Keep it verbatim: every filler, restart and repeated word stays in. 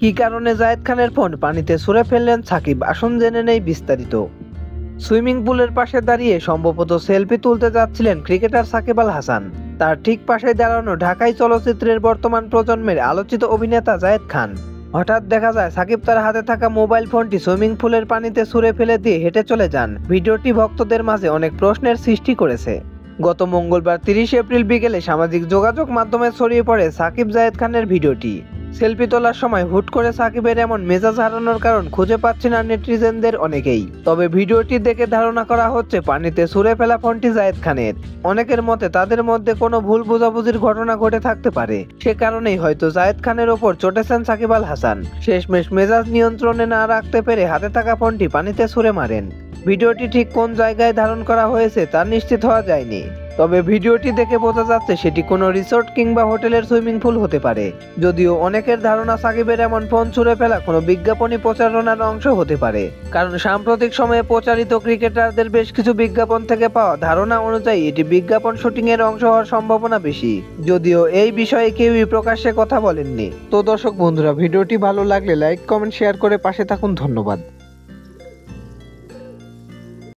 কি কারণে জায়েদ খানের ফোন পানিতে ছুঁড়ে ফেললেন সাকিব, আসুন জেনে নেই বিস্তারিত। সুইমিং পুলের পাশে দাঁড়িয়ে সম্ভবত সেলফি তুলতে যাচ্ছিলেন ক্রিকেটার সাকিব আল হাসান। তার ঠিক পাশে দাঁড়ানো ঢাকাই চলচ্চিত্রের বর্তমান প্রজন্মের আলোচিত অভিনেতা জায়েদ খান। হঠাৎ দেখা যায় সাকিব তার হাতে থাকা মোবাইল ফোনটি সুইমিং পুলের পানিতে ছুঁড়ে ফেলে দিয়ে হেঁটে চলে যান। ভিডিওটি ভক্তদের মাঝে অনেক প্রশ্নের সৃষ্টি করেছে। গত মঙ্গলবার তিরিশ এপ্রিল বিকেলে সামাজিক যোগাযোগ মাধ্যমে ছড়িয়ে পড়ে সাকিব জায়েদ খানের ভিডিওটি। সেলফি তোলার সময় হুট করে সাকিবের এমন মেজাজ হারানোর কারণ খুঁজে পাচ্ছে না নেটিজেনদের অনেকেই। তবে ভিডিওটি দেখে ধারণা করা হচ্ছে পানিতে ছুঁড়ে ফেলা ফোনটি জায়েদ খানের। অনেকের মতে তাদের মধ্যে কোনো ভুল বোঝাবুঝির ঘটনা ঘটে থাকতে পারে, সে কারণেই হয়তো জায়েদ খানের ওপর চটেছেন সাকিব আল হাসান। শেষমেশ মেজাজ নিয়ন্ত্রণে না রাখতে পেরে হাতে থাকা ফোনটি পানিতে ছুঁড়ে মারেন। ভিডিওটি ঠিক কোন জায়গায় ধারণ করা হয়েছে তা নিশ্চিত হওয়া যায়নি, তবে ভিডিওটি দেখে বোঝা যাচ্ছে সেটি কোনো রিসোর্ট কিংবা হোটেলের সুইমিং পুল হতে পারে। যদিও অনেকের ধারণা সাকিবের এমন ফোন ছুঁড়ে ফেলা কোনো বিজ্ঞাপনী প্রচারণার অংশ হতে পারে, কারণ সাম্প্রতিক সময়ে প্রচারিত ক্রিকেটারদের বেশ কিছু বিজ্ঞাপন থেকে পাওয়া ধারণা অনুযায়ী এটি বিজ্ঞাপন শুটিং এর অংশ হওয়ার সম্ভাবনা বেশি। যদিও এই বিষয়ে কেউই প্রকাশ্যে কথা বলেননি। তো দর্শক বন্ধুরা, ভিডিওটি ভালো লাগলে লাইক কমেন্ট শেয়ার করে পাশে থাকুন। ধন্যবাদ।